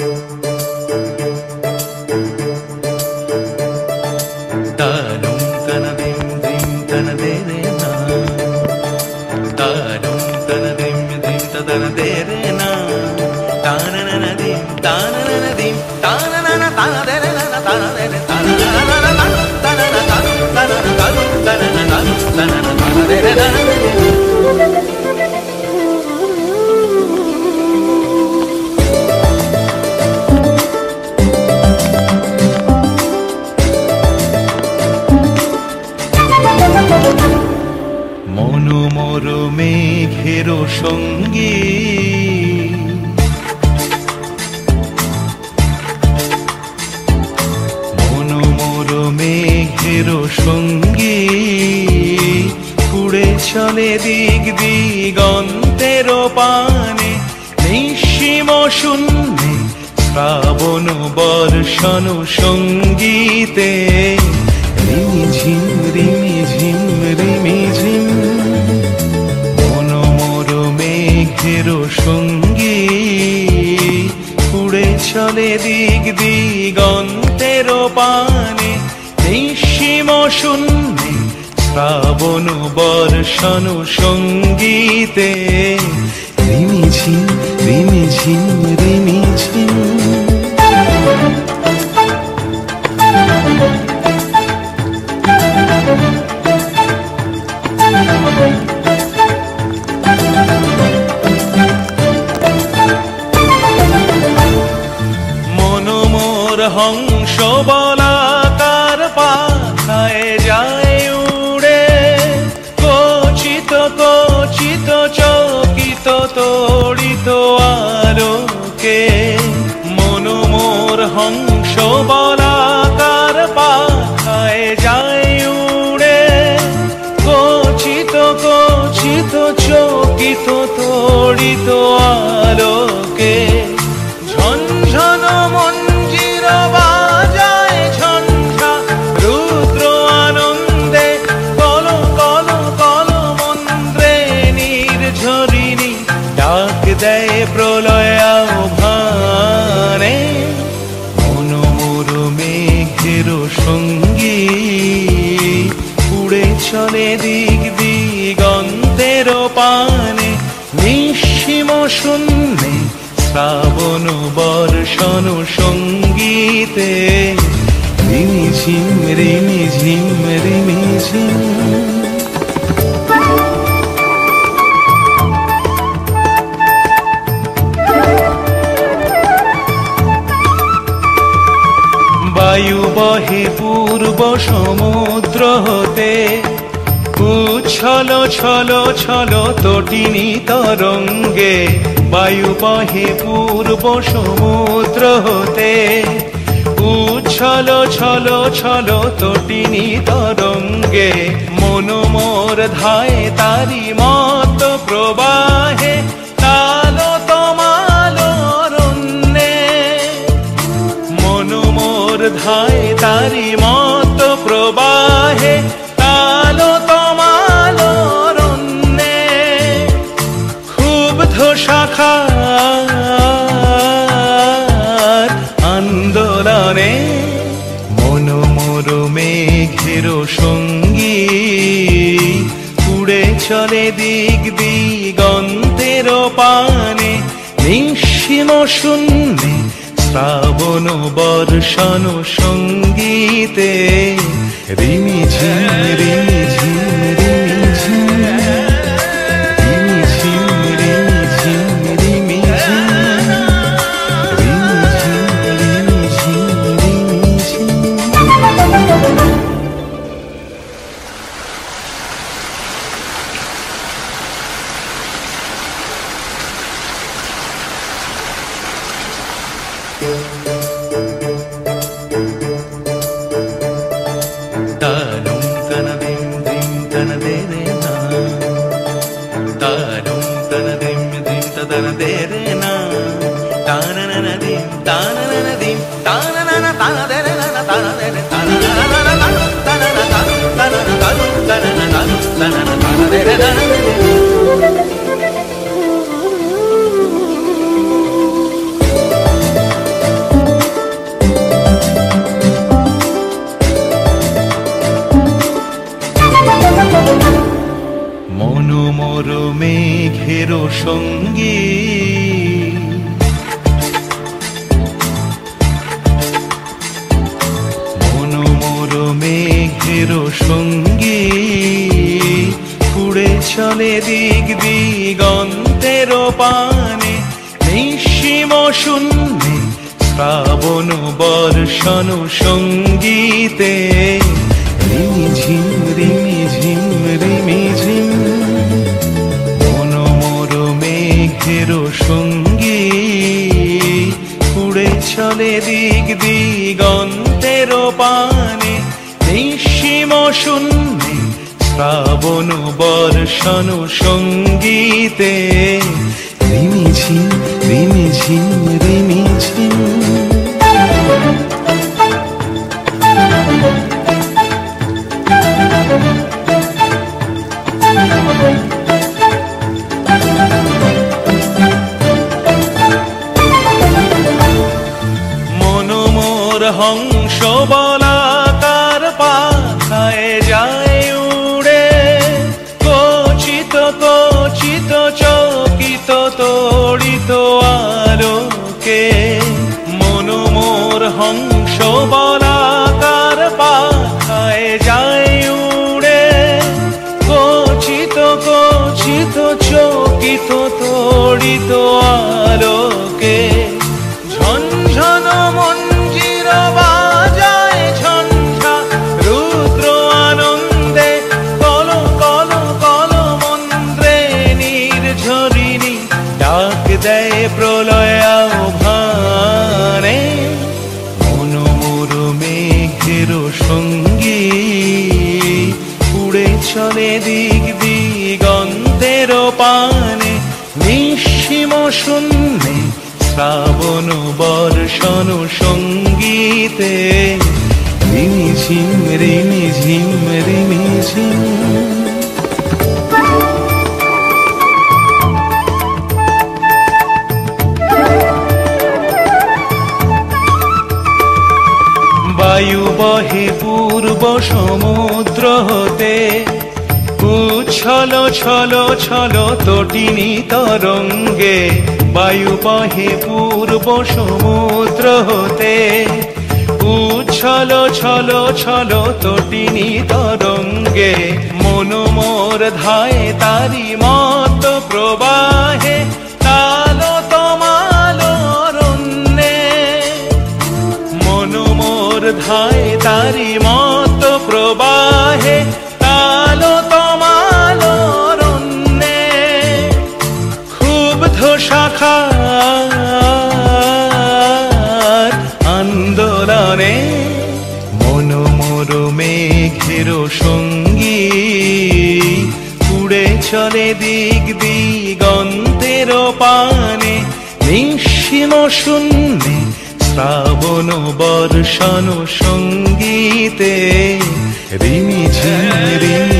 মনোমর মেঘের সঙ্গী মনোমর মেঘের সঙ্গী উড়ে চলে দিক দিগন্তের পানে নিঃসীম শূন্যে শ্রাবণ বর্ষণ সঙ্গীতে রিমিঝিম রিমিঝিম রিমিঝিম মনোমর মেঘের সঙ্গী উড়ে চলে দিক দিগন্তের পানে নিঃসীম শূন্যে শ্রাবণ বর্ষণ সঙ্গীতে রিমিঝিম রিমিঝিম রিমিঝিম মনোমর হংস বলাকার পাখায় যায় উড়ে কচিত কচিত চকিত তড়িত আলোকে মনোমর হংস বলাকার পাখায় যায় উড়ে কচিত কচিত চকিত তড়িত আলোকে ঝনঝন মঞ্জির বাজায় ঝঞ্ঝা রুদ্র আনন্দে কল কল কল মন্ত্রে নির্ঝরিণী ডাক দেয় প্রলয় আহ্বানে মনোমর মেঘের সঙ্গী উড়ে চলে দিক দিগন্তের পানে নিঃসীম শূন্যে শ্রাবণ বর্ষণ সঙ্গীতে রিমিঝিম রিমিঝিম রিমিঝিম বায়ু বহে পূর্ব সমুদ্র হতে উচ্ছল ছল ছল তটিনী তরঙ্গে বায়ু বহে পূর্ব সমুদ্র হতে উচ্ছল ছল ছল তটিনী তরঙ্গে মনোমর ধায় তারি মত প্রবাহে তালো তমালো অরণ্যে মনোমর ধায় তারি মত প্রবাহে তালো তমালো অরণ্যে ক্ষুব্ধ শাখার আন্দোলনে মনোমর মেঘের সঙ্গী উড়ে চলে দিক দিগন্তের পানে নিঃসীম শূন্যে শ্রাবণ বর্ষণ সঙ্গীতে রিমিঝিম রিমিঝিম রিমিঝিম রিমিঝিম রিমিঝিম রিমিঝিম রিমিঝিম রিমিঝিম Tanum tanadim dim tanaderena Tanum tanadim dim tanaderena Tananadim tananadim tananana tanaderena tanaderena tananaderena সঙ্গী। মনোমোর মেঘের সঙ্গী উড়ে চলে দিক দিগন্তের পানে, নিঃসীম শূন্যে শ্রাবণ বর্ষণ সঙ্গীতে। রিমিঝিম রিমিঝিম রিমিঝিম মনোমোর মেঘের সঙ্গী উড়ে চলে দিক দিগন্তের পানে, নিঃসীম শূন্যে শ্রাবণ বর্ষণ সঙ্গীতে। রিমিঝিম রিমিঝিম রিমিঝিম। মনোমোর হংস বলাকার পাখায় যায় উড়ে, কচিত কচিত চকিত তড়িত আলোকে। মনোমোর হংস বলাকার পাখায় যায় উড়ে, কচিত কচিত চকিত তড়িত আলোকে। ঝনঝন মঞ্জির বাজায় ঝঞ্ঝা রুদ্র আনন্দে, কল কল কল মন্ত্রে নির্ঝরিণী ডাক দেয় প্রলয় আহ্বানে। মনোমোর মেঘের সঙ্গী উড়ে চলে দিক দিগন্তের পানে, নিঃসীম শূন্যে শ্রাবণ বর্ষণ সঙ্গীতে। রিমিঝিম রিমিঝিম রিমিঝিম। বায়ু বহে পূর্ব সমুদ্র হতে, উচ্ছল ছল ছল তটিনী তরঙ্গে। বায়ু বহে পূর্ব সমুদ্র হতে, উচ্ছল ছল ছল তটিনী তরঙ্গে। মনোমোর ধায় তারি মত প্রবাহে, তালো তমালো অরণ্যে। মনোমোর ধায় তারি মত প্রবাহে, তালো তমালো অরণ্যে। ক্ষুব্ধ শাখার আন্দোলনে, মনোমোর মেঘের সঙ্গী উড়ে চলে দিক দিগন্তের পানে, নিঃসীম শূন্যে শ্রাবণ বর্ষণ সঙ্গীতে। রিমিঝিম রিমি